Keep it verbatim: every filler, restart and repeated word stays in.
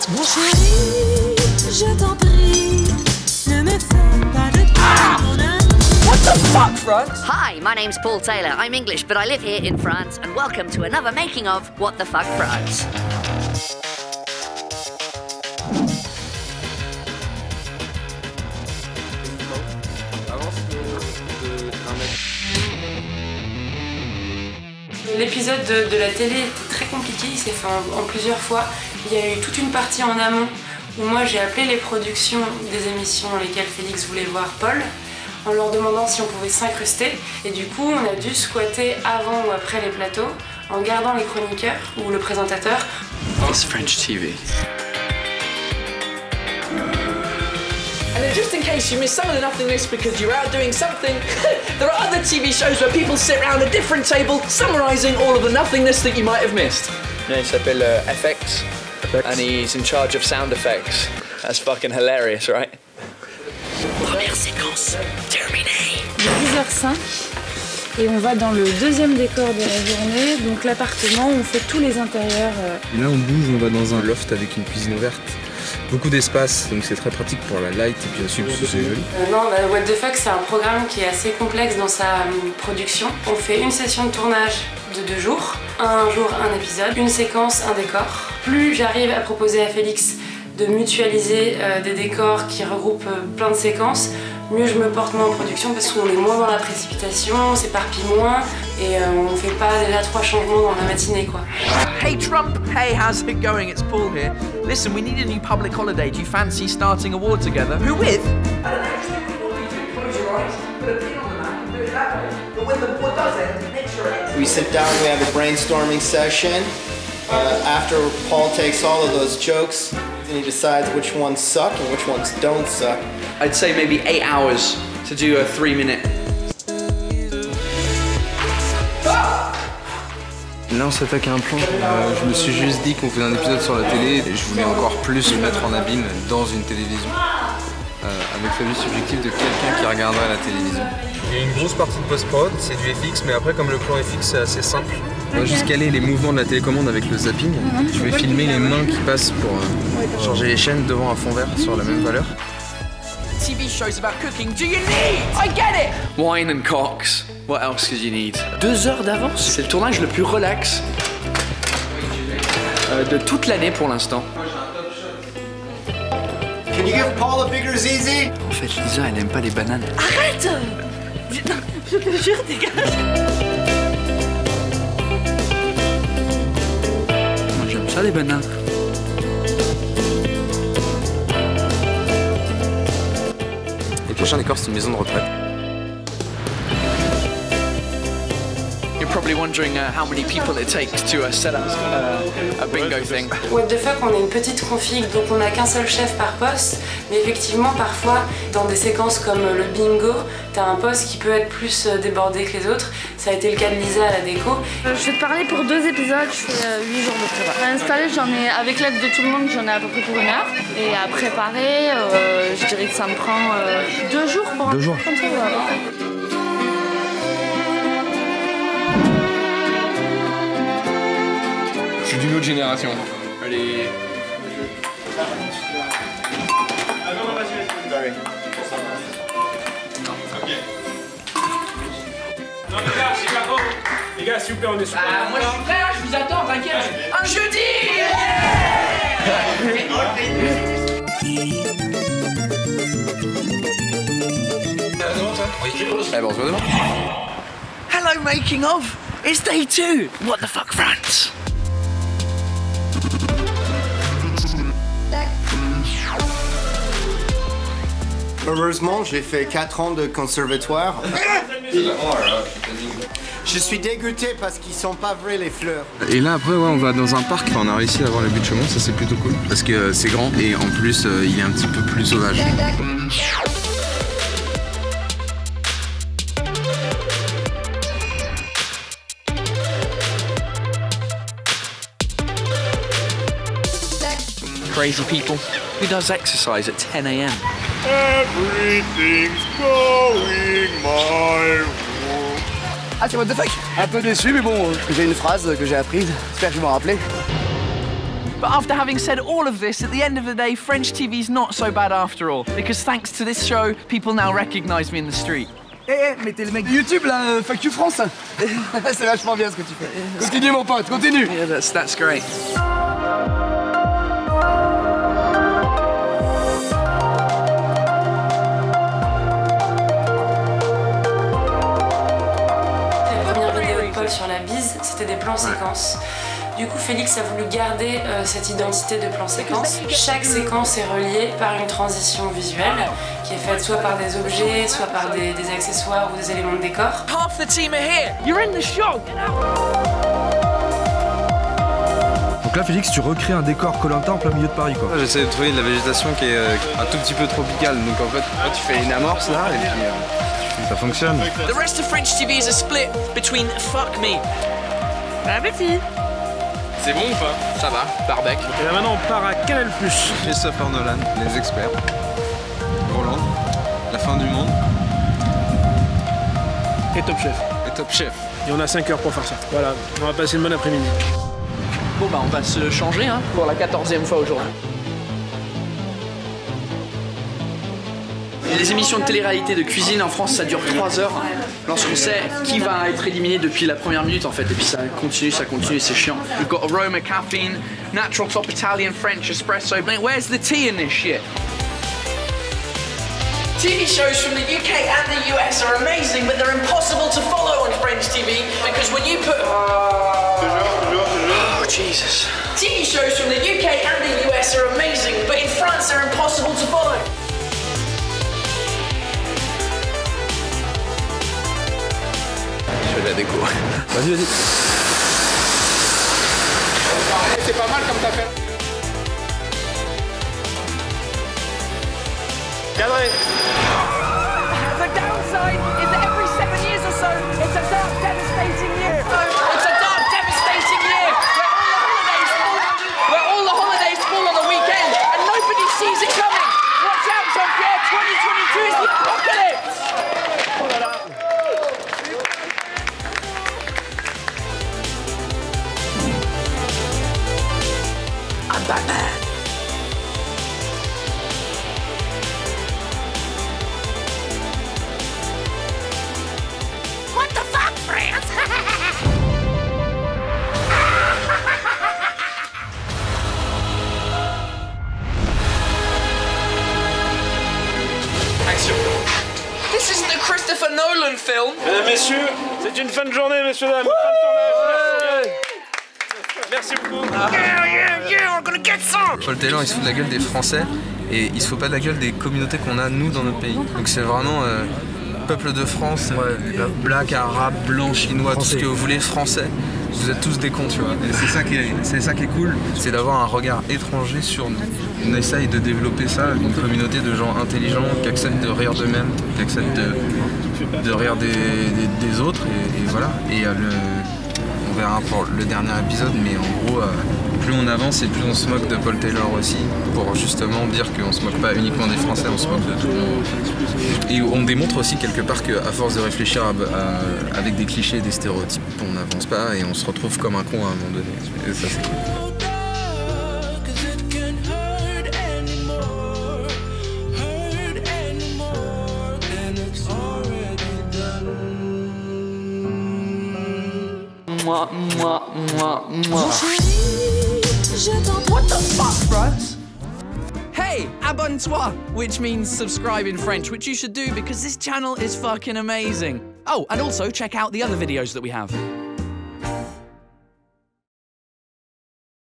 Mon chéri, je t'en prie, ne me fais pas de ah! What the fuck, France? Hi, my name's Paul Taylor. I'm English, but I live here in France, and welcome to another making of What the Fuck, France. L'épisode de, de la télé était très compliqué, il s'est fait en, en plusieurs fois. Il y a eu toute une partie en amont où moi j'ai appelé les productions des émissions dans lesquelles Félix voulait voir Paul en leur demandant si on pouvait s'incruster. Et du coup, on a dû squatter avant ou après les plateaux en gardant les chroniqueurs ou le présentateur. It's French T V. And then just in case you missed some of the nothingness because you're out doing something, there are other T V shows where people sit around a different table summarising all of the nothingness that you might have missed. Yeah, il s'appelle uh, F X, and he's in charge of sound effects. That's fucking hilarious, right? Première séquence, terminée. Il est dix heures cinq et on va dans le deuxième décor de la journée, donc l'appartement, on fait tous les intérieurs. Et là on bouge, on va dans un loft avec une cuisine ouverte. Beaucoup d'espace, donc c'est très pratique pour la light et puis aussi parce que c'est joli. Euh, non, bah, What the Fuck, c'est un programme qui est assez complexe dans sa euh, production. On fait une session de tournage de deux jours, un jour un épisode, une séquence, un décor. Plus j'arrive à proposer à Félix de mutualiser euh, des décors qui regroupent euh, plein de séquences, mieux je me porte moi en production parce qu'on est moins dans la précipitation, on s'éparpille moins et euh, on fait pas déjà trois changements dans la matinée quoi. Hey Trump, hey, how's it going? It's Paul here. Listen, we need a new public holiday. Do you fancy starting a war together? Who with? I don't know, just think what you want to do. Close your eyes, put a pin on the map and do it that way. But when the war does end, make sure it ends. We sit down, we have a brainstorming session. Uh, after Paul takes all of those jokes, and he decides which ones suck and which ones don't suck. I'd say maybe eight hours to do a three minute. Là on s'attaque à un plan. Euh, je me suis juste dit qu'on faisait un épisode sur la télé et je voulais encore plus le mettre en abîme dans une télévision. Euh, avec le but subjectif de quelqu'un qui regarderait la télévision. Il y a une grosse partie de post-prod, c'est du F X, mais après comme le plan F X c'est assez simple, on va juste caler les mouvements de la télécommande avec le zapping. Je vais filmer les mains qui passent pour euh, changer les chaînes devant un fond vert sur la même valeur. T V shows about cooking, do you need? I get it! Wine and cocks. What else could you need? Deux heures d'avance. C'est le tournage le plus relax euh, de toute l'année pour l'instant. Can you give Paul a bigger Z Z? En fait, Lisa, elle aime pas les bananes. Arrête! Non, je te jure, dégage! Moi, j'aime ça les bananes. Et le prochain décor c'est une maison de retraite. You're probably wondering uh, how many people it takes to uh, set up uh, a bingo thing. What the Fuck, on est une petite config, donc on n'a qu'un seul chef par poste, mais effectivement parfois dans des séquences comme le bingo, t'as un poste qui peut être plus débordé que les autres. Ça a été le cas de Lisa à la déco. Euh, je vais te parler pour deux épisodes, je fais euh, huit jours de prépa. À installer, j'en ai, avec l'aide de tout le monde, j'en ai à peu près pour une heure. Et à préparer, euh, je dirais que ça me prend euh, deux jours pour Deux jours. comme ça, ouais. Je suis d'une autre génération. Allez. Non les gars, Chicago. Les gars, s'il vous plaît, on est super. Ah, moi je suis prêt, hein, je vous attends, t'inquiète. Un jeudi! Oui. Eh ben on se voit demain. Hello, making of. It's day two. What the fuck, France? Heureusement, j'ai fait quatre ans de conservatoire. Je suis dégoûté parce qu'ils sont pas vrais les fleurs. Et là après ouais, on va dans un parc, enfin, on a réussi à avoir le but de Chaumont, ça c'est plutôt cool. Parce que euh, c'est grand et en plus euh, il est un petit peu plus sauvage. Crazy people. Who does exercise at ten a m? Everything's going my way. Ah, c'est What the Fuck? Un peu déçu, mais bon, j'ai une phrase que j'ai apprise. J'espère que je vais m'en rappeler. But after having said all of this, at the end of the day, French T V's not so bad after all. Because thanks to this show, people now recognize me in the street. Eh, hey, mais t'es le mec de YouTube là, euh, Fuck You France. C'est vachement bien ce que tu fais. Continue mon pote, continue. Yeah, that's, that's great. Sur la bise, c'était des plans séquences. Du coup, Félix a voulu garder euh, cette identité de plan séquence. Chaque séquence est reliée par une transition visuelle qui est faite soit par des objets, soit par des, des accessoires ou des éléments de décor. Half the team are here. You're in the show. Donc là, Félix, tu recrées un décor Koh-Lanta en plein milieu de Paris, quoi. J'essaie de trouver de la végétation qui est euh, un tout petit peu tropicale. Donc en fait, là, tu fais une amorce là et puis euh, ça fonctionne. The rest of French T V is a split between fuck me. Ah, Betty. C'est bon ou pas? Ça va, Barbec. Et là maintenant, on part à Canal plus. Christopher Nolan, les experts. Roland, la fin du monde. Et Top Chef. Et Top Chef. Et on a cinq heures pour faire ça. Voilà, on va passer une bonne après-midi. Bon bah on va se changer hein, pour la quatorzième fois aujourd'hui. Les émissions de télé-réalité de cuisine en France, ça dure trois heures. Lorsqu'on sait qui va être éliminé depuis la première minute en fait, et puis ça continue, ça continue, c'est chiant. We've got aroma, caffeine, natural top Italian, French, espresso. Where's the tea in this shit? T V shows from the U K and the U S are amazing, but they're impossible to follow on French T V because when you put... Oh, Jesus. T V shows from the U K and the U S are amazing, but in France they're impossible to follow. Je fais de la déco. Vas-y, vas-y. C'est pas mal comme t'as fait. Cadré. The downside is that every seven years or so, it's a dark, devastating year. It's a dark, devastating year where all the holidays fall, where all the holidays fall on the weekend and nobody sees it coming. Watch out, Jean-Pierre, twenty twenty-two is the apocalypse. I'm Batman. What the fuck, France? Action. This isn't a Christopher Nolan film. Mesdames, messieurs, c'est une fin de journée, messieurs, dames. Fin de tournage. Merci beaucoup. Yeah, yeah, yeah, we're gonna get some. Paul Taylor, il se fout de la gueule des Français et il se fout pas de la gueule des communautés qu'on a nous dans notre pays. Donc c'est vraiment euh, peuple de France, ouais, black, arabe, blanc, chinois, français. Tout ce que vous voulez, français. Vous êtes tous des cons, tu vois. Et c'est ça qui est, c'est ça qui est cool, c'est d'avoir un regard étranger sur nous. On essaye de développer ça, une communauté de gens intelligents qui acceptent de rire d'eux-mêmes, qui acceptent de, de rire des, des, des autres et, et voilà. Et euh, le, on verra pour le dernier épisode, mais en gros, euh, plus on avance et plus on se moque de Paul Taylor aussi, pour justement dire qu'on se moque pas uniquement des Français, on se moque de tout le monde. Et on démontre aussi quelque part qu'à force de réfléchir à, à, avec des clichés et des stéréotypes, on n'avance pas et on se retrouve comme un con à un moment donné. Et ça c'est cool. Moi, moi, moi, moi. What the fuck, bros? Hey, abonne-toi, which means subscribe in French, which you should do because this channel is fucking amazing. Oh, and also check out the other videos that we have.